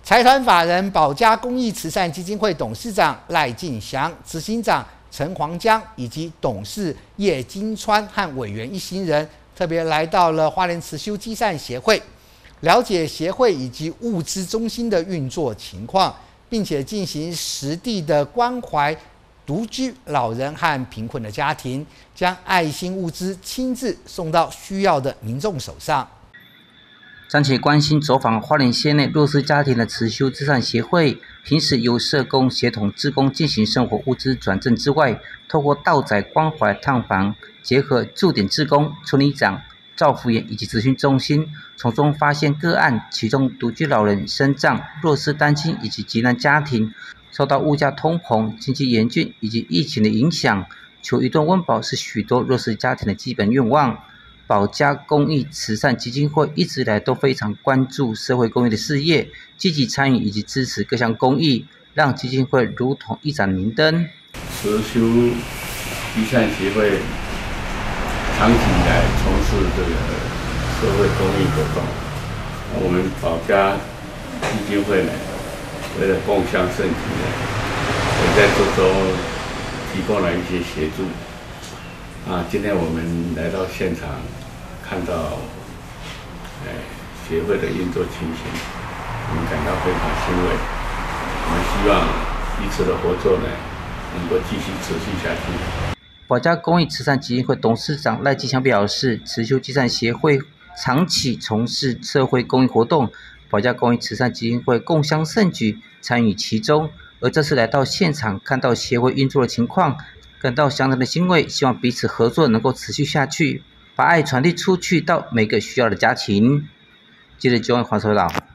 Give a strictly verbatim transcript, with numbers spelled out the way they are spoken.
财团法人保家公益慈善基金会董事长赖进祥、执行长陈黄江以及董事叶金川和委员一行人，特别来到了花莲慈修积善协会，了解协会以及物资中心的运作情况，并且进行实地的关怀独居老人和贫困的家庭，将爱心物资亲自送到需要的民众手上。 暂且关心走访花莲县内弱势家庭的慈修至善协会，平时由社工协同志工进行生活物资转赠之外，透过到宅关怀探访，结合驻点志工、村里长、照服员以及咨询中心，从中发现个案，其中独居老人、身障、弱势单亲以及急难家庭，受到物价通膨、经济严峻以及疫情的影响，求一顿温饱是许多弱势家庭的基本愿望。保家公益慈善基金会一直以来都非常关注社会公益的事业，积极参与以及支持各项公益，让基金会如同一盏明灯。 慈修积善协会长期以来从事这个社会公益活动，我们保家基金会呢，为了共襄盛举呢，也在这中提供了一些协助。啊，今天我们来到现场，看到，哎，协会的运作情形，我们感到非常欣慰。我们希望彼此的合作呢，能够继续持续下去。 保家公益慈善基金会董事长赖继强表示，慈修积善协会长期从事社会公益活动，保家公益慈善基金会共襄盛举，参与其中。而这次来到现场，看到协会运作的情况，感到相当的欣慰，希望彼此合作能够持续下去，把爱传递出去到每个需要的家庭。记者焦文华说道。